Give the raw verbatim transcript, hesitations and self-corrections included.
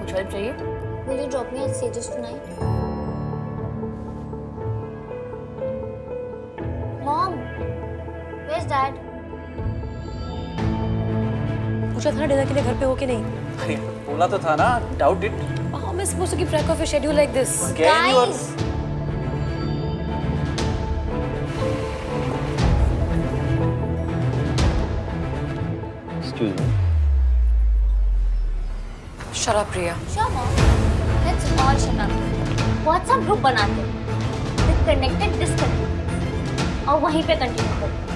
कुछ हेल्प चाहिए? Will you drop me at Sage's tonight? Mom, where's Dad? पूछा था ना डिनर के लिए घर पे हो कि नहीं? अरे बोला तो था ना, doubt it. How am I supposed to keep track of your schedule like this? Again, you are... Guys! Excuse me. Shut up, Priya. Sure, Mom. Let's all shut up. WhatsApp group बनाते हैं. Disconnected, disconnected. और वहीं पे continue करते हैं.